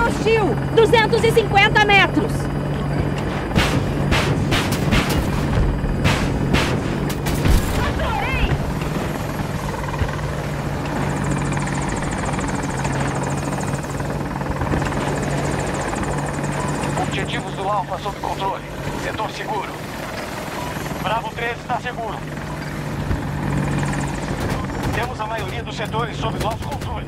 hostil! 250 metros! Objetivos do Alfa sob controle. Setor seguro. Bravo 13 está seguro. Temos a maioria dos setores sob nosso controle.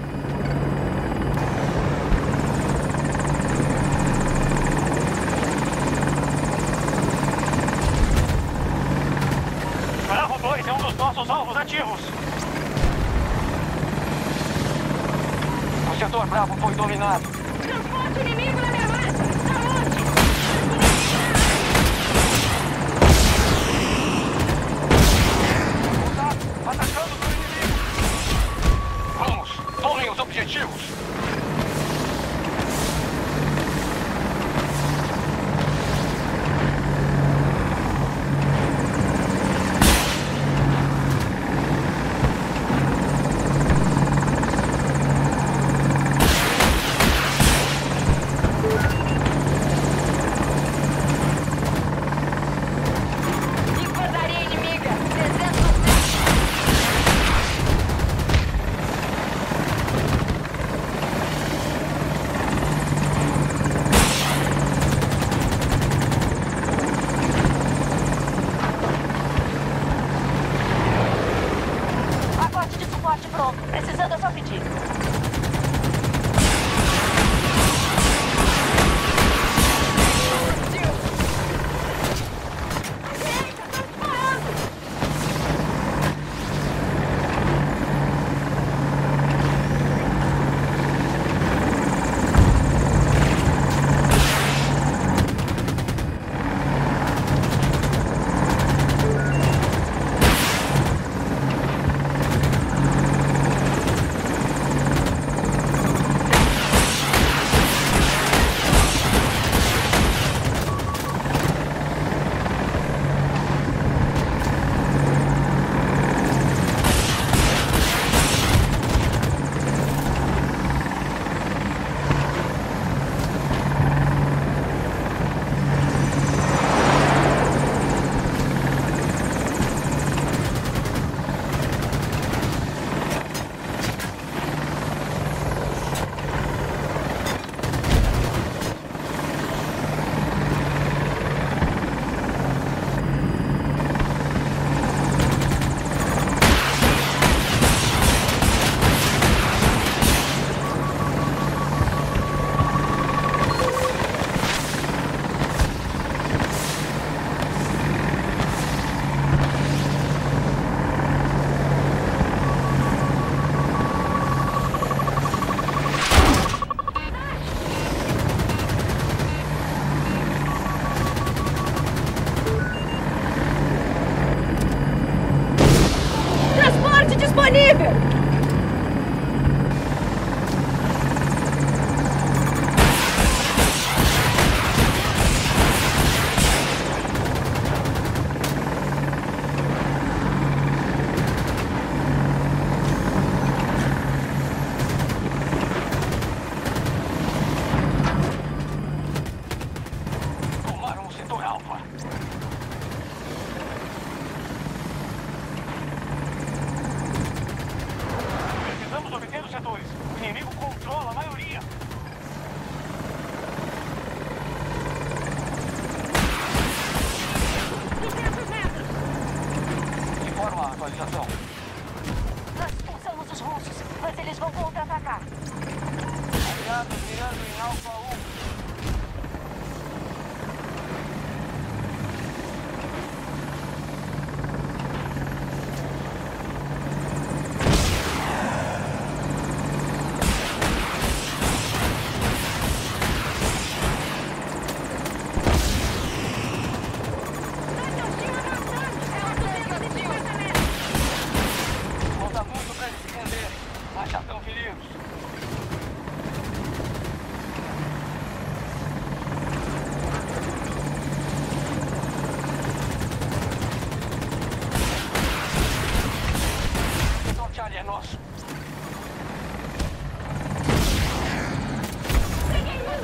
Bravo 2 é um dos nossos alvos ativos. O setor Bravo foi dominado. Transporte inimigo na minha marcha! Aonde? Atacando o inimigo! Vamos, tomem os objetivos! Infantaria inimiga! 300 metros! Pacote de suporte pronto. Precisando é só pedir. Eita, tá disparando! Transporte disponível! Tomaram o setor Alfa. Precisamos obter os setores. O inimigo controla a maioria. Informa a atualização. Nós expulsamos os russos, mas eles vão contra-atacar. Aliados mirando em Alfa 1. Falta muito para eles se renderem, mas já estão feridos. Setor Charlie é nosso. Peguei um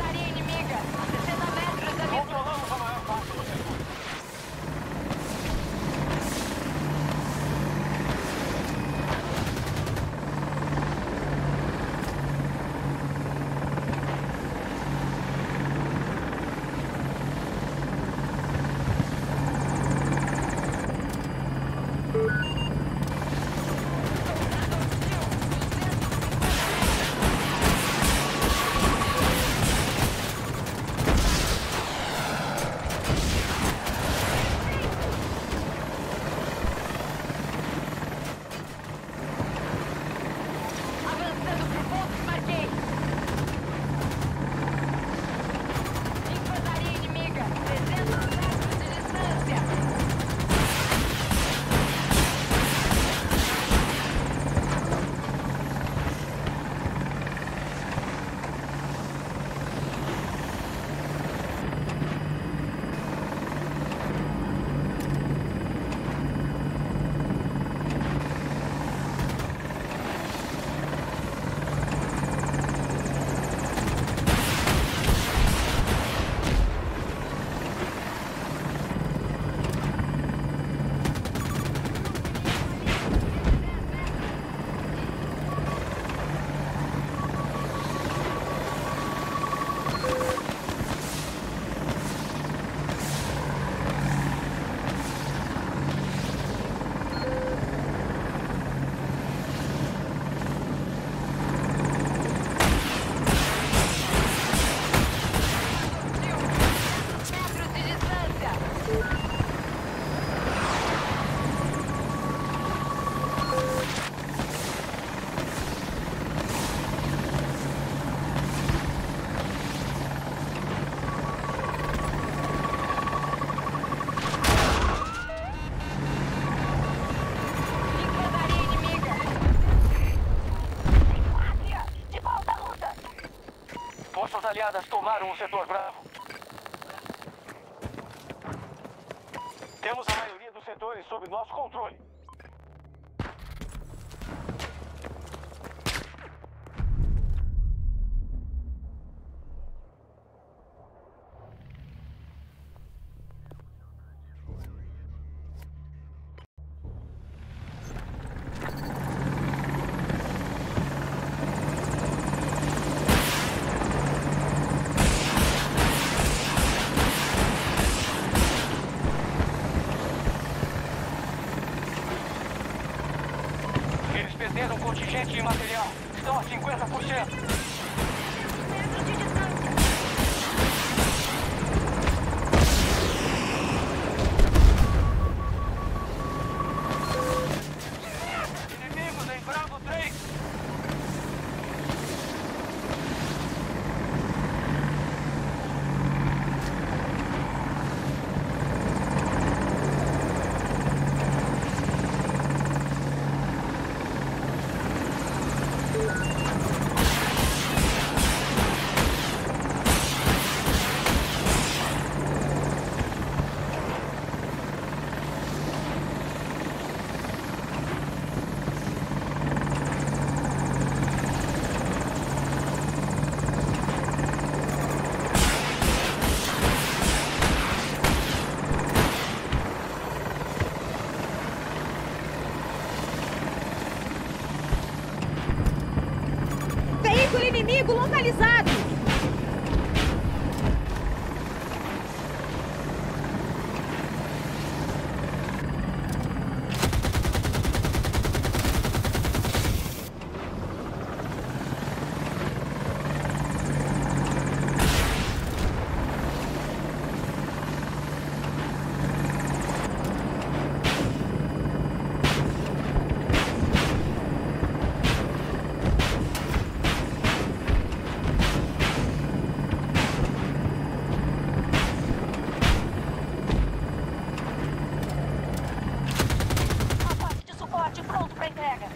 aliadas tomaram o setor Bravo. Temos a maioria dos setores sob nosso controle. Perderam contingente de material. Estão a 50%. Inimigos em Bravo 3. Inimigo localizado! Pronto para entrega.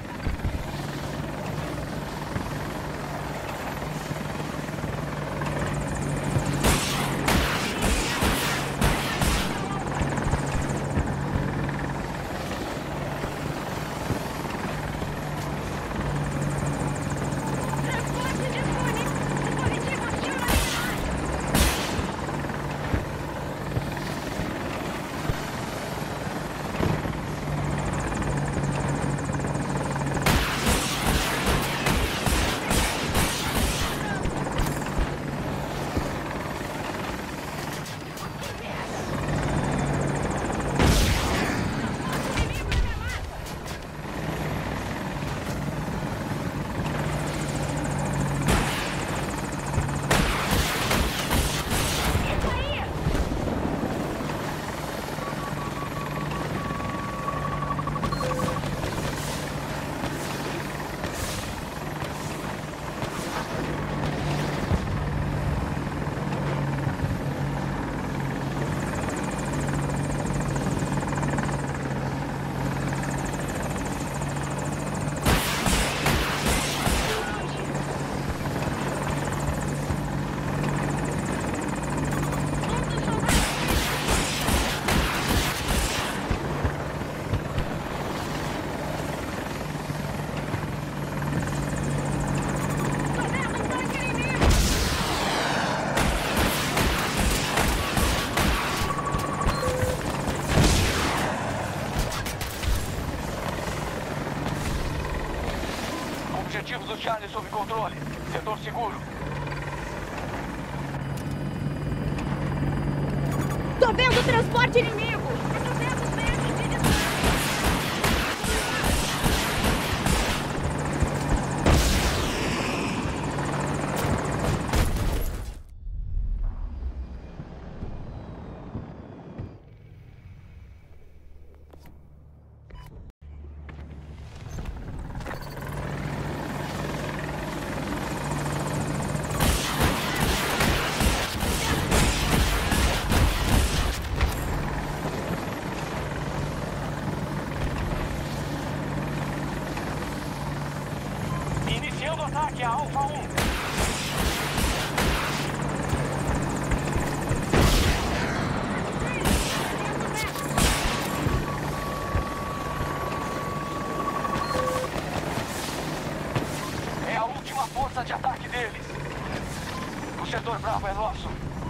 Objetivos do Charlie sob controle. Setor seguro. Tô vendo transporte inimigo! A 200 metros de distância! Iniciando ataque a Alfa 1. setor Bravo é nosso.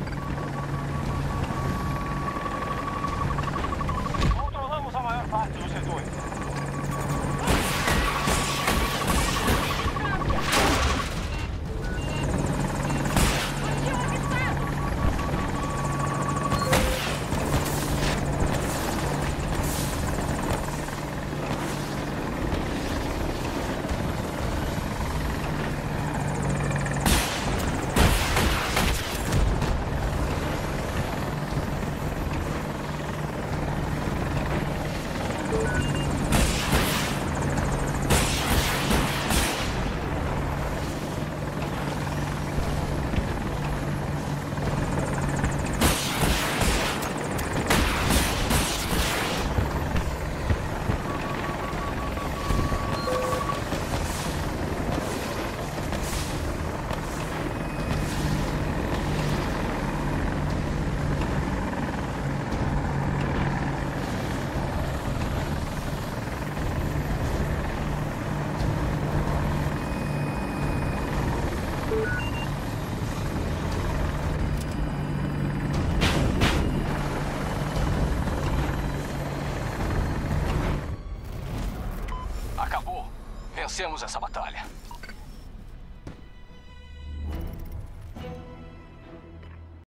Controlamos a maior parte dos setores. Acabou. Vencemos essa batalha.